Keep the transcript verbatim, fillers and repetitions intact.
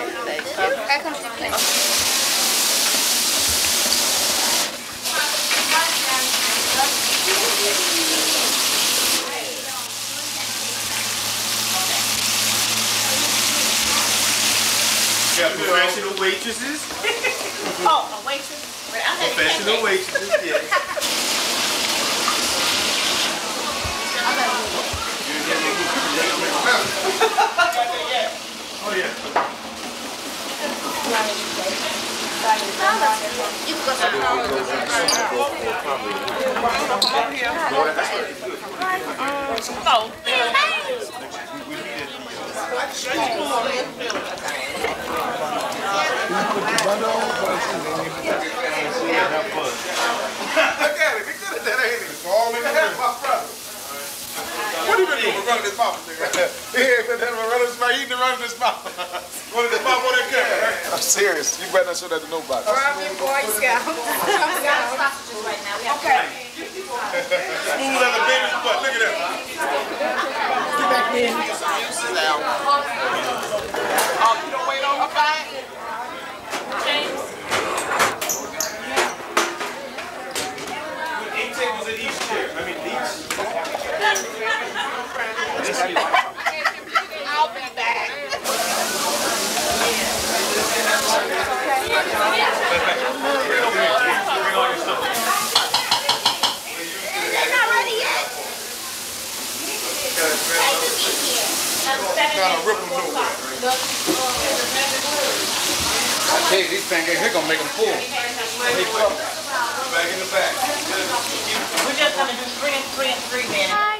That comes to play. Yeah, professional waitresses. Oh, a waitress. Professional waitresses, yes. Oh yeah. You can go some No. Look at it, we good at that, ain't it? It's all in the middle. What are you doing? We're running this mouth, nigga. Yeah, we're running this mouth. You need to run this mouth. Running this mouth on that camera, right? I'm serious. You better not show that to nobody. Broadview Boy Scout. We got sausages right now. Okay. Smooth as a baby's butt. Look at that. Get back in. Sit down. Oh, you don't wait on me, fine? James. Eight tables at each chair. I mean, each. I'll be back. They're not ready yet. Gotta rip them over. I tell you, these pancakes, they're gonna make them full. Back in the back. We're just gonna do three and three and three, man.